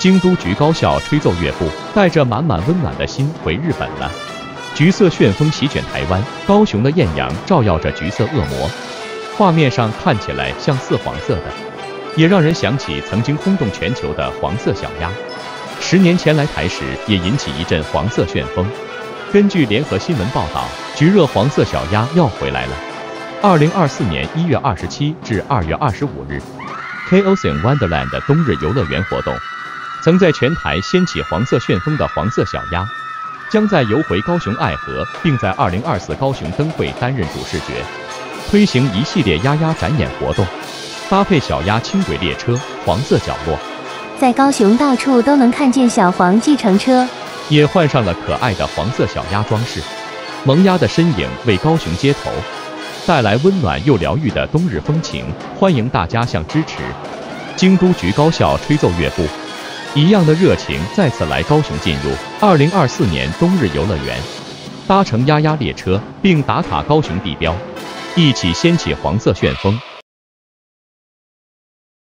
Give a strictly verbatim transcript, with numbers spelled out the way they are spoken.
京都橘高校吹奏乐部带着满满温暖的心回日本了。橘色旋风席卷台湾，高雄的艳阳照耀着橘色恶魔，画面上看起来像似黄色的，也让人想起曾经轰动全球的黄色小鸭。十年前来台时，也引起一阵黄色旋风。根据联合新闻报道，橘热黄色小鸭要回来了。二零二四年一月二十七至二月二十五日 ，Chaos in Wonderland 的冬日游乐园活动，曾在全台掀起黄色旋风的黄色小鸭，将在游回高雄爱河，并在二零二四高雄灯会担任主视觉，推行一系列鸭鸭展演活动，搭配小鸭轻轨列车、黄色角落， 在高雄到处都能看见小黄计程车， 也换上了可爱的黄色小鸭装饰。萌鸭的身影为高雄街头带来温暖又疗愈的冬日风情，欢迎大家向支持京都橘高校吹奏乐部一样的热情，再次来高雄进入二零二四年冬日游乐园，搭乘鸭鸭列车并打卡高雄地标，一起掀起黄色旋风。